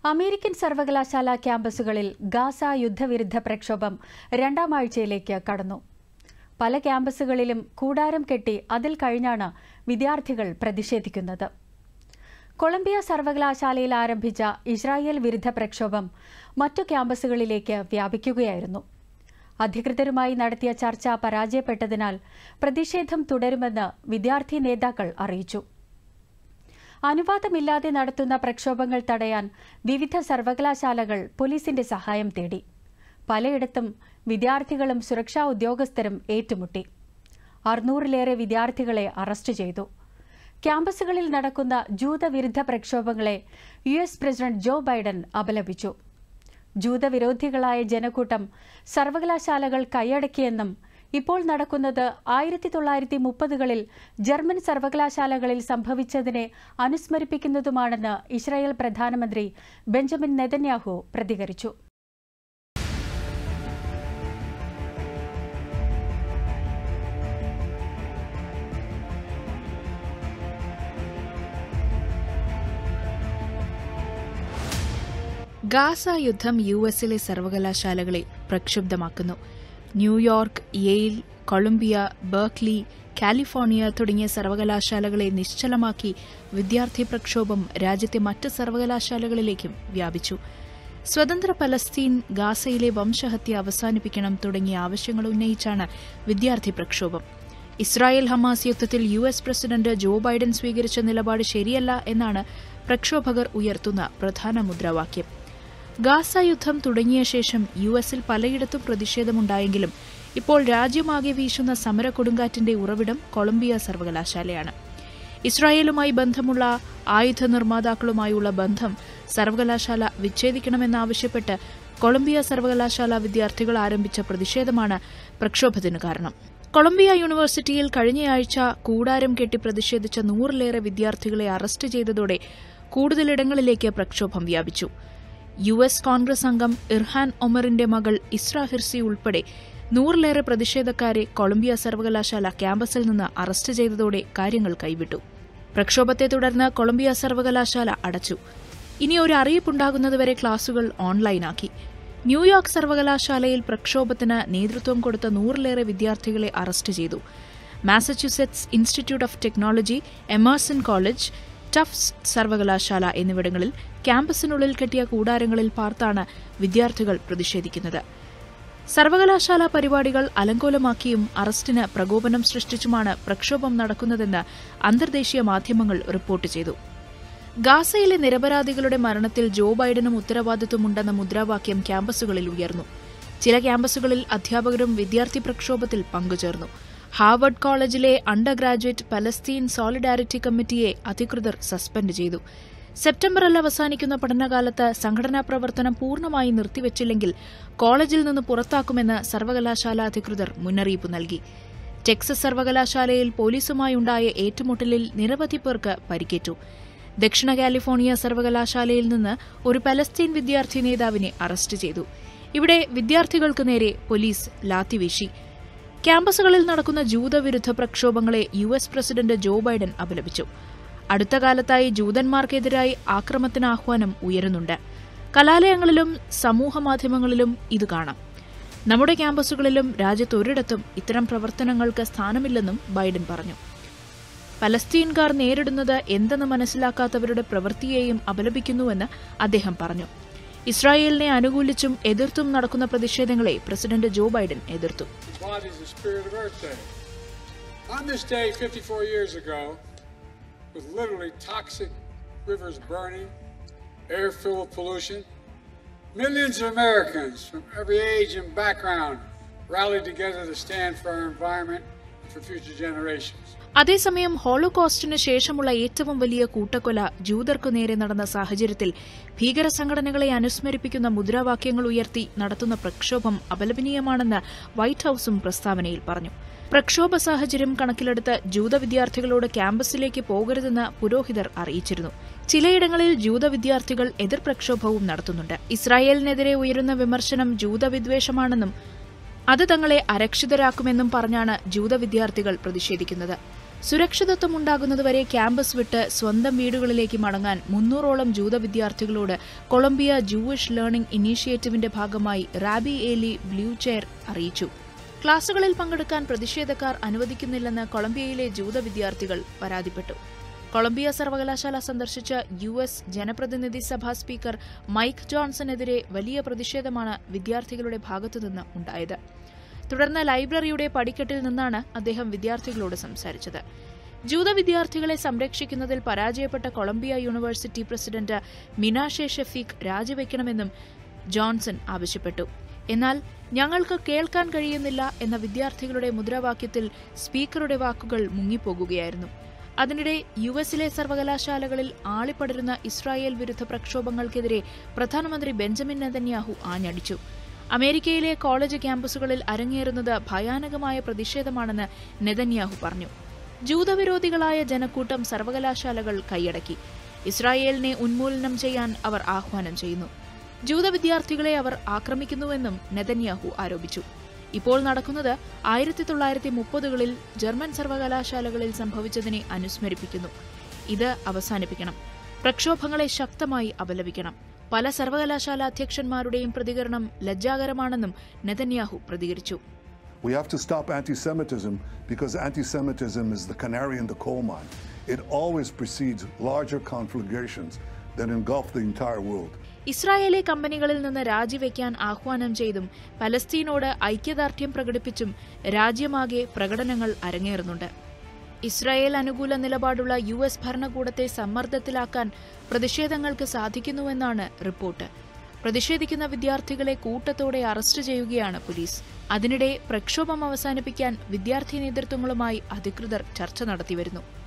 American സർവകലാശാല ക്യാമ്പസുകളിൽ Gaza യുദ്ധവിരുദ്ധ പ്രക്ഷോഭം രണ്ടാം ആഴ്ചയിലേക്ക് കടന്നു. പല ക്യാമ്പസുകളിലും കൂടാരം കെട്ടി അതിൽ കഴിഞ്ഞാണ് വിദ്യാർത്ഥികൾ പ്രതിഷേധിക്കുന്നത്. കൊളംബിയ സർവകലാശാലയിൽ ആരംഭിച്ച ഇസ്രായേൽ വിരുദ്ധ പ്രക്ഷോഭം മറ്റു ക്യാമ്പസുകളിലേക്ക് വ്യാപിക്കുകയായിരുന്നു. അധികൃതരുമായി നടത്തിയ ചർച്ച പരാജയപ്പെട്ടതിനാൽ പ്രതിഷേധം തുടരുമെന്ന് വിദ്യാർത്ഥി നേതാക്കൾ അറിയിച്ചു. അനുവാദമില്ലാതെ നടത്തുന്ന പ്രക്ഷോഭങ്ങൾ തടയാൻ വിവിധ സർവകലാശാലകൾ പോലീസിന്റെ സഹായം തേടി. പലയിടത്തും വിദ്യാർത്ഥികളും സുരക്ഷാ ഉദ്യോഗസ്ഥരും ഏറ്റുമുട്ടി. 600-ലേറെ വിദ്യാർത്ഥികളെ അറസ്റ്റ് ചെയ്തു. ക്യാമ്പസുകളിൽ നടക്കുന്ന ജൂതവിരുദ്ധ പ്രക്ഷോഭങ്ങളെ US പ്രസിഡന്റ് ജോ ബൈഡൻ അപലപിച്ചു. ജൂതവിരോധികളായ ജനക്കൂട്ടം സർവകലാശാലകൾ കൈയടക്കിയെന്നും ഇപ്പോൾ നടക്കുന്നത് 1930-കളിൽ ജർമ്മൻ സർവകലാശാലകളിൽ സംഭവിച്ചതിനെ അനുസ്മരിപ്പിക്കുന്നതുമാണെന്ന് ഇസ്രായേൽ പ്രധാനമന്ത്രി ബെഞ്ചമിൻ നെതന്യാഹു പ്രതികരിച്ചു. ഗാസ യുദ്ധം US-ലെ സർവകലാശാലകളെ പ്രക്ഷുബ്ധമാക്കുന്നു. New York, Yale, Columbia, Berkeley, California തുടങ്ങിയ സർവകലാശാലകളെ നിശ്ചലമാക്കി വിദ്യാർത്ഥി പ്രക്ഷോഭം രാജ്യത്തെ മറ്റ് സർവകലാശാലകളിലേക്കും വ്യാപിച്ചു. സ്വതന്ത്ര പലസ്തീൻ, ഗാസയിലെ വംശഹത്യ അവസാനിപ്പിക്കണം തുടങ്ങിയ ആവശ്യങ്ങൾ ഉന്നയിച്ചാണ് വിദ്യാർത്ഥി പ്രക്ഷോഭം. ഇസ്രായേൽ ഹമാസ് യുദ്ധത്തിൽ US പ്രസിഡന്റ് ജോ ബൈഡൻ സ്വീകരിച്ച നിലപാട് ശരിയല്ല എന്നാണ് പ്രക്ഷോഭകർ ഉയർത്തുന്ന പ്രധാന മുദ്രാവാക്യം. ഗാസ യുദ്ധം തുടങ്ങിയ ശേഷം US-ൽ പലയിടത്തും പ്രതിഷേധമുണ്ടായെങ്കിലും ഇപ്പോൾ രാജ്യമാകെ വീശുന്ന സമര കൊടുങ്കാറ്റിന്റെ ഉറവിടം കൊളംബിയ സർവകലാശാലയാണ്. ഇസ്രായേലുമായി ബന്ധമുള്ള ആയുധ നിർമ്മാതാക്കളുമായുള്ള ബന്ധം സർവകലാശാല വിച്ഛേദിക്കണമെന്നാവശ്യപ്പെട്ട് കൊളംബിയ സർവകലാശാല വിദ്യാർത്ഥികൾ ആരംഭിച്ച പ്രതിഷേധമാണ് പ്രക്ഷോഭത്തിന് കാരണം. കൊളംബിയ യൂണിവേഴ്സിറ്റിയിൽ കഴിഞ്ഞയാഴ്ച കൂടാരം കെട്ടി പ്രതിഷേധിച്ച 100-ലേറെ വിദ്യാർത്ഥികളെ അറസ്റ്റ് ചെയ്തതോടെ കൂടുതലിടങ്ങളിലേക്ക് പ്രക്ഷോഭം വ്യാപിച്ചു. US കോൺഗ്രസ് അംഗം ഇർഹാൻ ഒമറിന്റെ മകൾ ഇസ്ര ഹിർസി ഉൾപ്പെടെ 100-ലേറെ പ്രതിഷേധക്കാരെ കൊളംബിയ സർവകലാശാല ക്യാമ്പസിൽ നിന്ന് അറസ്റ്റ് ചെയ്തതോടെ കാര്യങ്ങൾ കൈവിട്ടു. പ്രക്ഷോഭത്തെ തുടർന്ന് കൊളംബിയ സർവകലാശാല അടച്ചു. ഇനി ഒരു അറിയിപ്പുണ്ടാകുന്നതുവരെ ക്ലാസുകൾ ഓൺലൈനാക്കി. ന്യൂയോർക്ക് സർവകലാശാലയിൽ പ്രക്ഷോഭത്തിന് നേതൃത്വം കൊടുത്ത 100-ലേറെ വിദ്യാർത്ഥികളെ അറസ്റ്റ് ചെയ്തു. Massachusetts institute of technology, Emerson college, Tufts സർവകലാശാല എന്നിവിടങ്ങളിൽ ക്യാമ്പസിനുള്ളിൽ കെട്ടിയ കൂടാരങ്ങളിൽ പാർത്താണ് വിദ്യാർത്ഥികൾ പ്രതിഷേധിക്കുന്നത്. സർവകലാശാല പരിപാടികൾ അലങ്കോലമാക്കിയും അറസ്റ്റിന് പ്രകോപനം സൃഷ്ടിച്ചുമാണ് പ്രക്ഷോഭം നടക്കുന്നതെന്ന് അന്തർദേശീയ മാധ്യമങ്ങൾ റിപ്പോർട്ട് ചെയ്തു. ഗാസയിലെ നിരപരാധികളുടെ മരണത്തിൽ ജോ ബൈഡനും ഉത്തരവാദിത്വമുണ്ടെന്ന മുദ്രാവാക്യം ക്യാമ്പസുകളിൽ ഉയർന്നു. ചില ക്യാമ്പസുകളിൽ അധ്യാപകരും വിദ്യാർത്ഥി പ്രക്ഷോഭത്തിൽ പങ്കുചേർന്നു. ഹാർവർഡ് കോളേജിലെ അണ്ടർ ഗ്രാജുവേറ്റ് പലസ്തീൻ സോളിഡാരിറ്റി കമ്മിറ്റിയെ അധികൃതർ സസ്പെൻഡ് ചെയ്തു. സെപ്റ്റംബറിൽ അവസാനിക്കുന്ന പഠനകാലത്ത് സംഘടനാ പ്രവർത്തനം പൂർണ്ണമായി നിർത്തിവച്ചില്ലെങ്കിൽ കോളേജിൽ നിന്ന് പുറത്താക്കുമെന്ന് സർവകലാശാല അധികൃതർ മുന്നറിയിപ്പ് നൽകി. ടെക്സസ് സർവകലാശാലയിൽ പോലീസുമായുണ്ടായ ഏറ്റുമുട്ടലിൽ നിരവധി പേർക്ക് പരിക്കേറ്റു. ദക്ഷിണ കാലിഫോർണിയ സർവകലാശാലയിൽ നിന്ന് ഒരു പലസ്തീൻ വിദ്യാർത്ഥി നേതാവിനെ അറസ്റ്റ് ചെയ്തു. ഇവിടെ വിദ്യാർത്ഥികൾക്ക് നേരെ പോലീസ് ലാത്തിവീശി. ക്യാമ്പസുകളിൽ നടക്കുന്ന ജൂതവിരുദ്ധ പ്രക്ഷോഭങ്ങളെ US പ്രസിഡന്റ് ജോ ബൈഡൻ അപലപിച്ചു. അടുത്ത കാലത്തായി ജൂതന്മാർക്കെതിരായി ആക്രമണത്തിന് ആഹ്വാനം ഉയരുന്നുണ്ട്. കലാലയങ്ങളിലും സമൂഹമാധ്യമങ്ങളിലും ഇത് കാണാം. നമ്മുടെ ക്യാമ്പസുകളിലും രാജ്യത്തൊരിടത്തും ഇത്തരം പ്രവർത്തനങ്ങൾക്ക് സ്ഥാനമില്ലെന്നും ബൈഡൻ പറഞ്ഞു. പലസ്തീൻകാർ നേരിടുന്നത് എന്തെന്ന് മനസ്സിലാക്കാത്തവരുടെ പ്രവൃത്തിയെയും അപലപിക്കുന്നുവെന്ന് അദ്ദേഹം പറഞ്ഞു. ഇസ്രായേലിനെ അനുകൂലിച്ചും എതിർത്തും നടക്കുന്ന പ്രതിഷേധങ്ങളെ പ്രസിഡന്റ് ജോ ബൈഡൻ എതിർത്തു. With literally toxic rivers burning, air filled with pollution, millions of Americans from every age and background rallied together to stand for our environment and for future generations. അതേസമയം ഹോളോകോസ്റ്റിന് ശേഷമുള്ള ഏറ്റവും വലിയ കൂട്ടക്കൊല ജൂതർക്കു നേരെ നടന്ന സാഹചര്യത്തിൽ ഭീകര സംഘടനകളെ അനുസ്മരിപ്പിക്കുന്ന മുദ്രാവാക്യങ്ങൾ ഉയർത്തി നടത്തുന്ന പ്രക്ഷോഭം അപലപനീയമാണെന്ന് വൈറ്റ് ഹൌസും പ്രസ്താവനയിൽ പറഞ്ഞു. പ്രക്ഷോഭ സാഹചര്യം കണക്കിലെടുത്ത് ജൂത വിദ്യാർത്ഥികളോട് ക്യാമ്പസിലേക്ക് പോകരുതെന്ന് പുരോഹിതർ അറിയിച്ചിരുന്നു. ചിലയിടങ്ങളിൽ ജൂത വിദ്യാർത്ഥികൾ എതിർ പ്രക്ഷോഭവും നടത്തുന്നുണ്ട്. ഇസ്രായേലിനെതിരെ ഉയരുന്ന വിമർശനം ജൂതവിദ്വേഷമാണെന്നും അത് തങ്ങളെ അരക്ഷിതരാക്കുമെന്നും പറഞ്ഞാണ് ജൂത വിദ്യാർത്ഥികൾ പ്രതിഷേധിക്കുന്നത്. സുരക്ഷിതത്വമുണ്ടാകുന്നതുവരെ ക്യാമ്പസ് വിട്ട് സ്വന്തം വീടുകളിലേക്ക് മടങ്ങാൻ 300ഓളം ജൂത വിദ്യാർത്ഥികളോട് കൊളംബിയ ജൂയിഷ് ലേണിംഗ് ഇനീഷ്യേറ്റീവിന്റെ ഭാഗമായി റാബി ഏലി ബ്ലൂചെയർ അറിയിച്ചു. ക്ലാസുകളിൽ പങ്കെടുക്കാൻ പ്രതിഷേധക്കാർ അനുവദിക്കുന്നില്ലെന്ന് കൊളംബിയയിലെ ജൂത വിദ്യാർത്ഥികൾ പരാതിപ്പെട്ടു. കൊളംബിയ സർവകലാശാല സന്ദർശിച്ച US ജനപ്രതിനിധി സഭാ സ്പീക്കർ മൈക്ക് ജോൺസണെതിരെ വലിയ പ്രതിഷേധമാണ് വിദ്യാർത്ഥികളുടെ ഭാഗത്തുനിന്ന് ഉണ്ടായത്. തുടർന്ന് ലൈബ്രറിയുടെ പടിക്കെട്ടിൽ നിന്നാണ് അദ്ദേഹം വിദ്യാർത്ഥികളോട് സംസാരിച്ചത്. ജൂത വിദ്യാർത്ഥികളെ സംരക്ഷിക്കുന്നതിൽ പരാജയപ്പെട്ട Columbia university president Minouche Shafik രാജിവെക്കണമെന്നും ജോൺസൺ ആവശ്യപ്പെട്ടു. എന്നാൽ ഞങ്ങൾക്ക് കേൾക്കാൻ കഴിയുന്നില്ല എന്ന വിദ്യാർത്ഥികളുടെ മുദ്രാവാക്യത്തിൽ സ്പീക്കറുടെ വാക്കുകൾ മുങ്ങിപ്പോകുകയായിരുന്നു. അതിനിടെ US-ലെ സർവകലാശാലകളിൽ ആളിപ്പടരുന്ന ഇസ്രായേൽ വിരുദ്ധ പ്രക്ഷോഭങ്ങൾക്കെതിരെ പ്രധാനമന്ത്രി ബെഞ്ചമിൻ നെതന്യാഹു ആഞ്ഞടിച്ചു. അമേരിക്കയിലെ കോളേജ് ക്യാമ്പസുകളിൽ അരങ്ങേറുന്നത് ഭയാനകമായ പ്രതിഷേധമാണെന്ന് നെതന്യാഹു പറഞ്ഞു. ജൂതവിരോധികളായ ജനക്കൂട്ടം സർവകലാശാലകൾ കൈയടക്കി. ഇസ്രായേലിനെ ഉന്മൂലനം ചെയ്യാൻ അവർ ആഹ്വാനം ചെയ്യുന്നു. ജൂത വിദ്യാർത്ഥികളെ അവർ ആക്രമിക്കുന്നുവെന്നും നെതന്യാഹു ആരോപിച്ചു. ഇപ്പോൾ നടക്കുന്നത് 1930കളിൽ ജർമ്മൻ സർവകലാശാലകളിൽ സംഭവിച്ചതിനെ അനുസ്മരിപ്പിക്കുന്നു. ഇത് അവസാനിപ്പിക്കണം. പ്രക്ഷോഭങ്ങളെ ശക്തമായി അപലപിക്കണം. പല സർവകലാശാല അധ്യക്ഷന്മാരുടെയും പ്രതികരണം ലജ്ജാകരമാണെന്നും നെതന്യാഹു പ്രതികരിച്ചു. We have to stop anti-Semitism because anti-Semitism is the canary in the coal mine. It always precedes larger conflagrations that engulf the entire world. Israeli കമ്പനികളിൽ നിന്ന് രാജിവെക്കാൻ ആഹ്വാനം ചെയ്തും പലസ്തീനോട് ഐക്യദാർഢ്യം പ്രകടിപ്പിച്ചും രാജ്യമാകെ പ്രകടനങ്ങൾ അരങ്ങേറുന്നുണ്ട്. ഇസ്രായേൽ അനുകൂല നിലപാടുള്ള US ഭരണകൂടത്തെ സമ്മർദ്ദത്തിലാക്കാൻ പ്രതിഷേധങ്ങൾക്ക് സാധിക്കുന്നുവെന്നാണ് റിപ്പോർട്ട്. പ്രതിഷേധിക്കുന്ന വിദ്യാർത്ഥികളെ കൂട്ടത്തോടെ അറസ്റ്റ് ചെയ്യുകയാണ് പോലീസ്. അതിനിടെ പ്രക്ഷോഭം അവസാനിപ്പിക്കാൻ വിദ്യാർത്ഥി നേതൃത്വങ്ങളുമായി അധികൃതർ ചർച്ച നടത്തിവരുന്നു.